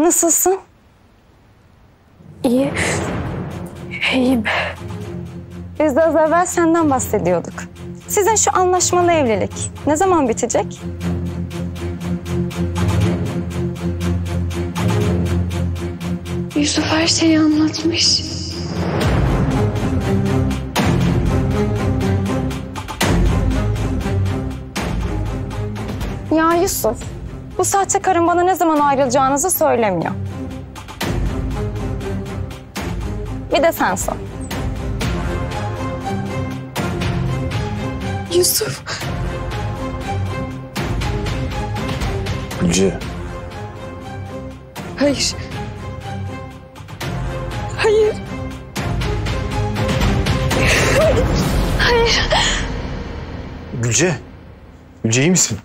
Nasılsın? İyi. İyiyim. Biz de az evvel senden bahsediyorduk. Sizin şu anlaşmalı evlilik ne zaman bitecek? Yusuf her şeyi anlatmış. Ya Yusuf, bu sahte karın bana ne zaman ayrılacağınızı söylemiyor. Bir de sen sor. Yusuf. Gülce. Hayır. Hayır. Hayır. Gülce. Gülce iyi misin?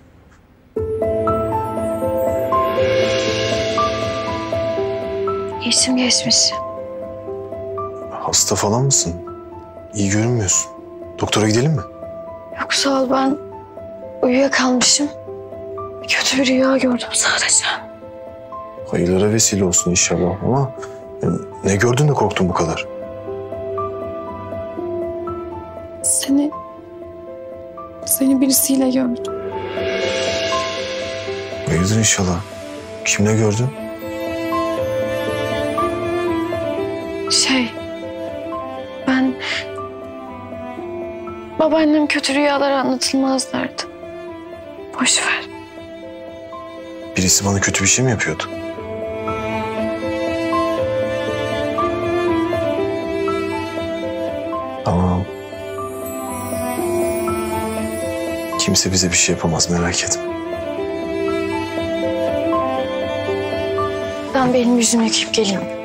İçim geçmiş. Hasta falan mısın? İyi görünmüyorsun. Doktora gidelim mi? Yok sağ ol, ben uyuyakalmışım. Kötü bir rüya gördüm sadece. Hayırlara vesile olsun inşallah ama ne gördün de korktun bu kadar? Seni birisiyle gördüm. Hayırdır inşallah. Kimle gördün? Ben... Babaannem kötü rüyalar anlatılmaz derdi. Boş ver. Birisi bana kötü bir şey mi yapıyordu? Tamam. Kimse bize bir şey yapamaz, merak etme. Ben benim yüzümü yıkayıp geleyim.